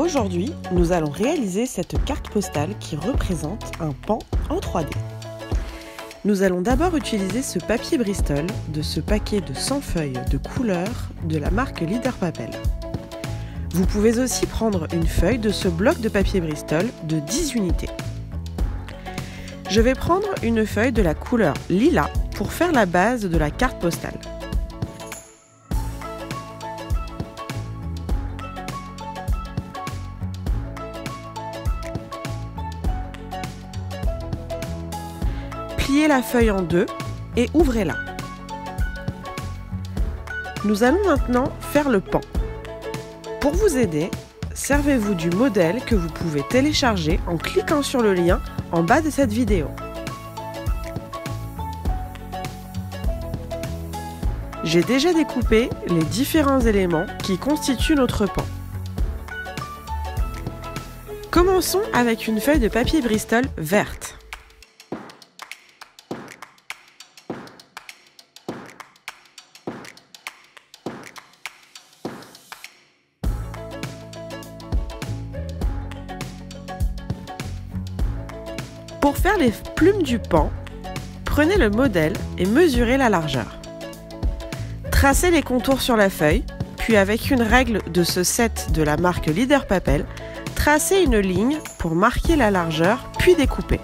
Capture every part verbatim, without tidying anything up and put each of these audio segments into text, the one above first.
Aujourd'hui, nous allons réaliser cette carte postale qui représente un pan en trois D. Nous allons d'abord utiliser ce papier Bristol de ce paquet de cent feuilles de couleurs de la marque Leader Papel. Vous pouvez aussi prendre une feuille de ce bloc de papier Bristol de dix unités. Je vais prendre une feuille de la couleur lilas pour faire la base de la carte postale. Pliez la feuille en deux et ouvrez-la. Nous allons maintenant faire le pan. Pour vous aider, servez-vous du modèle que vous pouvez télécharger en cliquant sur le lien en bas de cette vidéo. J'ai déjà découpé les différents éléments qui constituent notre pan. Commençons avec une feuille de papier Bristol verte. Pour faire les plumes du pan, prenez le modèle et mesurez la largeur. Tracez les contours sur la feuille, puis avec une règle de ce set de la marque Leader Papel, tracez une ligne pour marquer la largeur, puis découpez.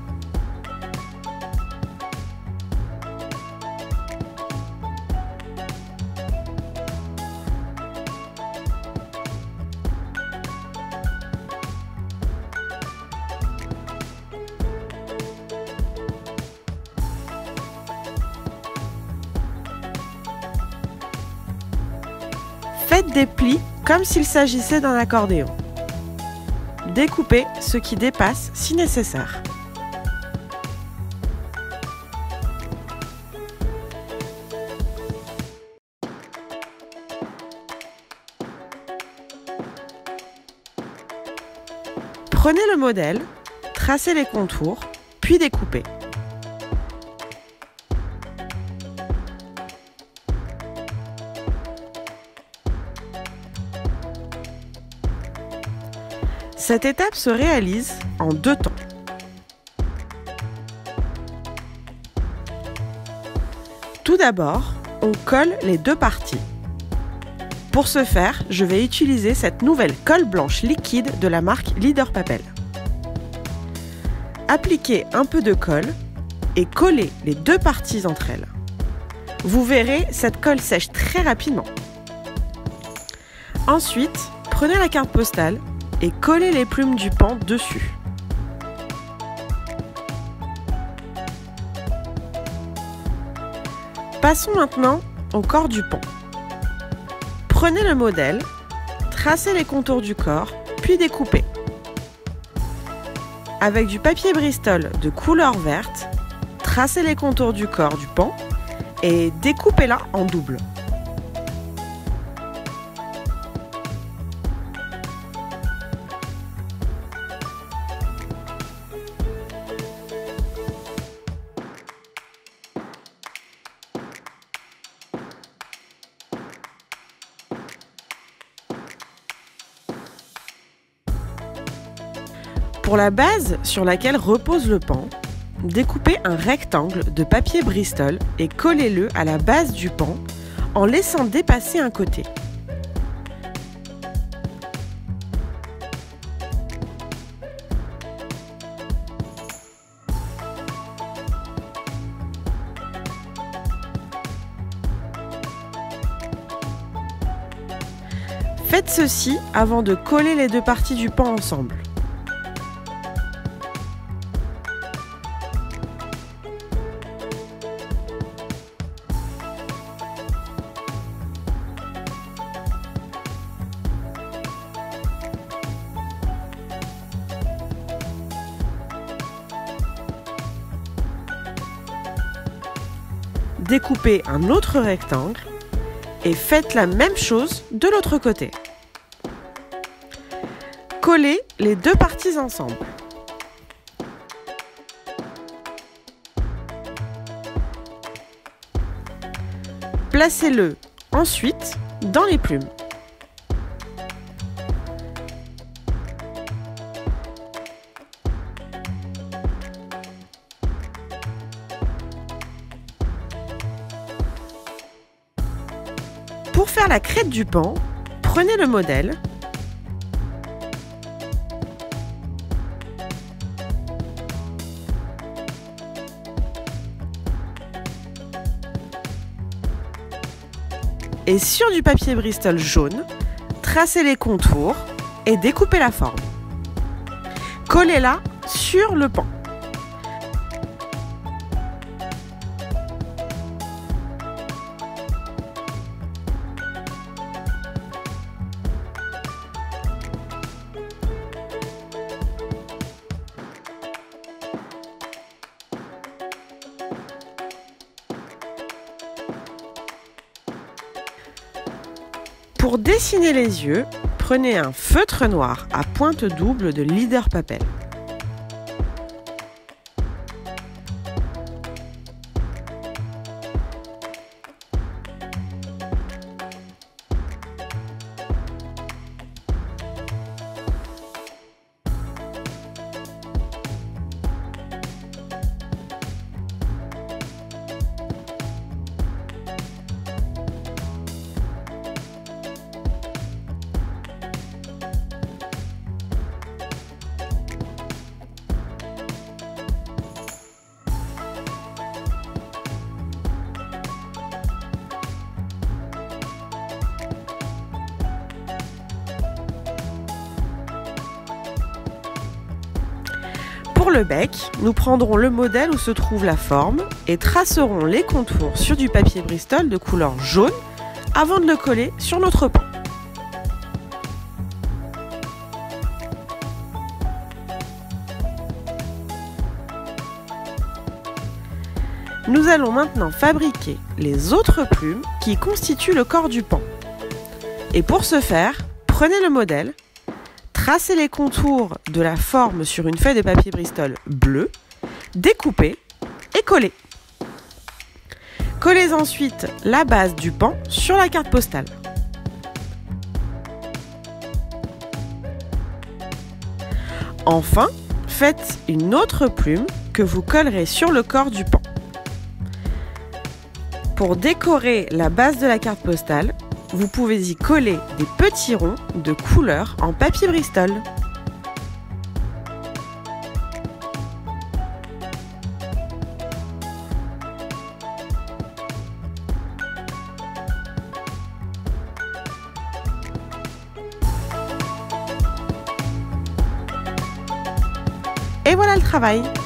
Faites des plis comme s'il s'agissait d'un accordéon. Découpez ce qui dépasse si nécessaire. Prenez le modèle, tracez les contours, puis découpez. Cette étape se réalise en deux temps. Tout d'abord, on colle les deux parties. Pour ce faire, je vais utiliser cette nouvelle colle blanche liquide de la marque Leader Papel. Appliquez un peu de colle et collez les deux parties entre elles. Vous verrez, cette colle sèche très rapidement. Ensuite, prenez la carte postale et collez les plumes du pan dessus. Passons maintenant au corps du pan. Prenez le modèle, tracez les contours du corps, puis découpez. Avec du papier Bristol de couleur verte, tracez les contours du corps du pan et découpez-la en double. Pour la base sur laquelle repose le pan, découpez un rectangle de papier Bristol et collez-le à la base du pan en laissant dépasser un côté. Faites ceci avant de coller les deux parties du pan ensemble. Découpez un autre rectangle et faites la même chose de l'autre côté. Collez les deux parties ensemble. Placez-le ensuite dans les plumes. faire la crête du pan, prenez le modèle, et sur du papier Bristol jaune, tracez les contours et découpez la forme. Collez-la sur le pan. Pour dessiner les yeux, prenez un feutre noir à pointe double de Leader Papel. Pour le bec, nous prendrons le modèle où se trouve la forme et tracerons les contours sur du papier Bristol de couleur jaune avant de le coller sur notre pan. Nous allons maintenant fabriquer les autres plumes qui constituent le corps du pan. Et pour ce faire, prenez le modèle, tracez les contours de la forme sur une feuille de papier Bristol bleu, découpez et collez. Collez ensuite la base du pan sur la carte postale. Enfin, faites une autre plume que vous collerez sur le corps du pan. Pour décorer la base de la carte postale, vous pouvez y coller des petits ronds de couleur en papier Bristol. Et voilà le travail!